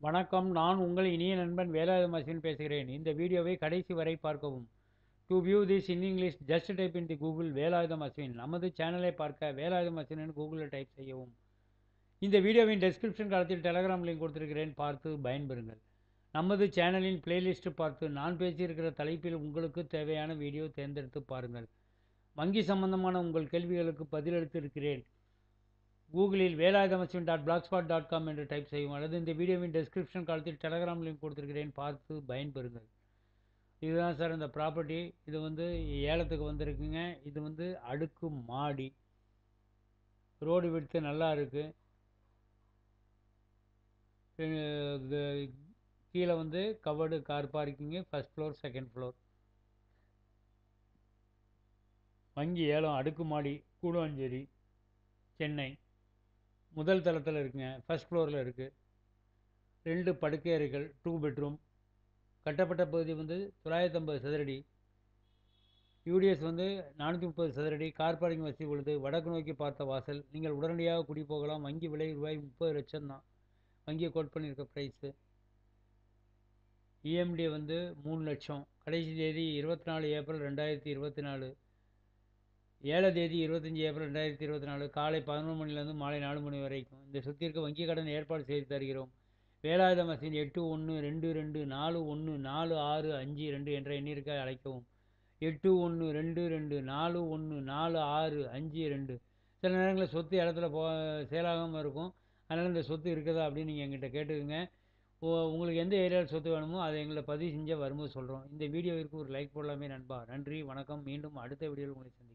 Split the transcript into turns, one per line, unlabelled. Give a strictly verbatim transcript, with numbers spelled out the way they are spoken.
வணக்கம். நான் உங்கள் இனிய நண்பன் வேலாயுதம் அஸ்வின் பேசுகிறேன். இந்த வீடியோவை கடைசி வரை பார்க்கவும். To view this in English just type in the Google Velayudham Ashwin. நமது சேனலை பார்க்க வேலாயுதம் அஸ்வின் கூகுளில் டைப் செய்யவும். இந்த வீடியோவின் டெஸ்கிரிப்ஷன் காலத்தில் டெலகிராம் லிங்க் கொடுத்திருக்கிறேன், பார்த்து பயன்பெறுங்கள். நமது சேனலின் பிளேலிஸ்ட் பார்த்து நான் பேசியிருக்கிற தலைப்பில் உங்களுக்கு தேவையான வீடியோ தேர்ந்தெடுத்து பாருங்கள். வங்கி சம்பந்தமான உங்கள் கேள்விகளுக்கு பதிலளித்திருக்கிறேன். கூகுளில் Velayudham Ashwin dot blogspot dot com என்று டைப் செய்யும், அல்லது இந்த வீடியோவின் டெஸ்கிரிப்ஷன் காலத்தில் டெலகிராம் லிங்க் கொடுத்துருக்கிறேன், பார்த்து பயன்பெறுங்கள். இதுதான் சார் இந்த ப்ராப்பர்ட்டி. இது வந்து ஏலத்துக்கு வந்திருக்குங்க. இது வந்து அடுக்கு மாடி. ரோடு விடுத்து நல்லா இருக்குது. கீழே வந்து covered car parking, first floor, second floor. வங்கி ஏலம் அடுக்கு மாடி, கூடுவாஞ்சேரி, சென்னை. முதல் தளத்தில் இருக்குங்க. ஃபஸ்ட் ஃப்ளோரில் இருக்குது. ரெண்டு படுக்கை அறைகள், டூ பெட்ரூம். கட்டப்பட்ட பகுதி வந்து தொள்ளாயிரத்தி ஐம்பது சதுரடி. யூடிஎஸ் வந்து நானூற்றி முப்பது சதுரடி. கார் பார்க்கிங் வசதி உள்ளது. வடக்கு நோக்கி பார்த்த வாசல். நீங்கள் உடனடியாக குடி போகலாம். வங்கி விலை ரூபாய் முப்பது லட்சம் தான். வங்கியை கோட் பண்ணியிருக்க ப்ரைஸு. இஎம்டி வந்து மூணு லட்சம். கடைசி தேதி இருபத்தி நாலு ஏப்ரல் ரெண்டாயிரத்தி இருபத்தி நாலு. ஏழை தேதி இருபத்தஞ்சி ஏப்ரல் ரெண்டாயிரத்தி இருபத்தி நாலு காலை பதினொன்று மணிலேருந்து மாலை நாலு மணி வரைக்கும். இந்த சொத்திற்கு வங்கி கடன் ஏற்பாடு செய்து தருகிறோம். வேலாயுதம் அஸ்வின் எட்டு ஒன்று ரெண்டு ரெண்டு நாலு ஒன்று நாலு ஆறு அஞ்சு ரெண்டு என்ற எண்ணிற்காக அழைக்கவும். எட்டு ஒன்று ரெண்டு ரெண்டு நாலு ஒன்று நாலு ஆறு அஞ்சு ரெண்டு. சில நேரங்களில் சொத்து இடத்துல போ சேலாகாமல் இருக்கும். அதனால் இந்த சொத்து இருக்குதா அப்படின்னு நீங்கள் எங்கிட்ட கேட்டுக்குங்க. உங்களுக்கு எந்த ஏரியாவில் சொத்து வேணுமோ அதை எங்களை பதிவு செஞ்சால் வரும்போது சொல்கிறோம். இந்த வீடியோவிற்கு ஒரு லைக் போடலாமே நண்பா. நன்றி, வணக்கம். மீண்டும் அடுத்த வீடியோவில் உங்களை சந்திக்கிறேன்.